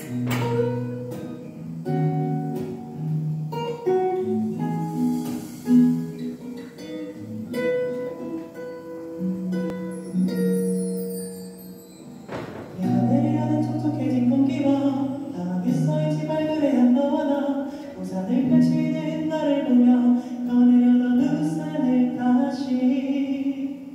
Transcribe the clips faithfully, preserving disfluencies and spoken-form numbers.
내리려는 촉촉해진 공기와 강하게 써있지 발그레한 너와 나 우산을 펼치는 너를 보며 꺼내려던 우산을 다시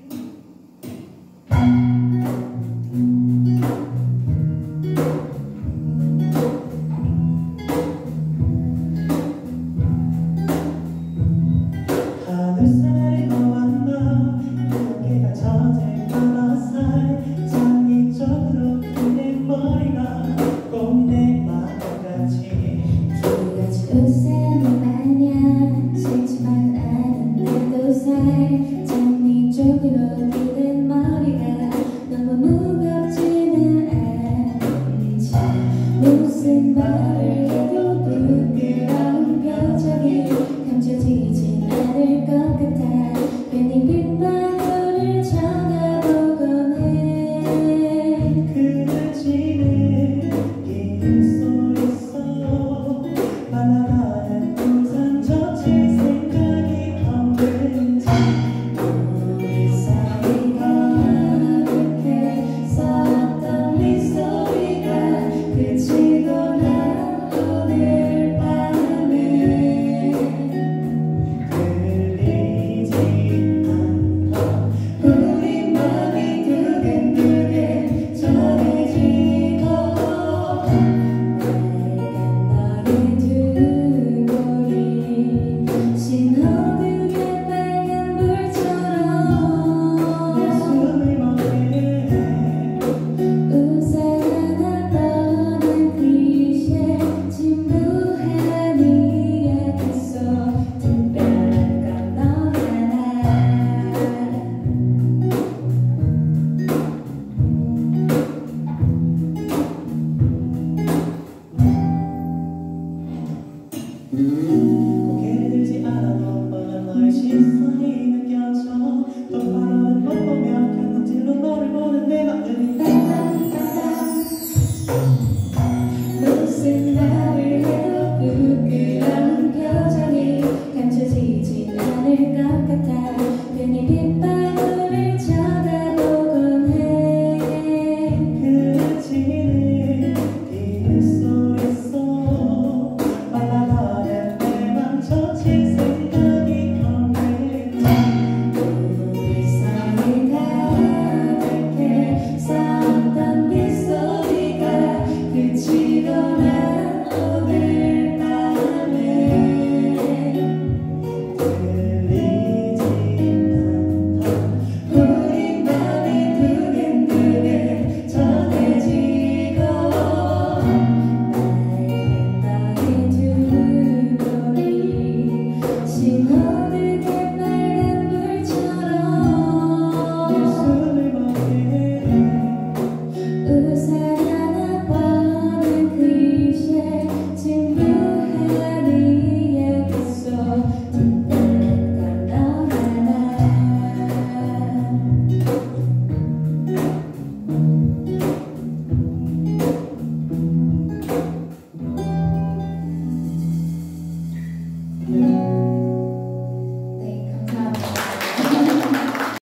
하늘살에 너와 나 어깨가 젖은 바닷살 잔이 쪽으로 그댄 머리가 꼭 내 마음같이 두 가지 우산이 마냥 싫지만 않은 내 두 살 잔이 쪽으로 기댄 머리가 너무 무겁지는 않지 무슨 말을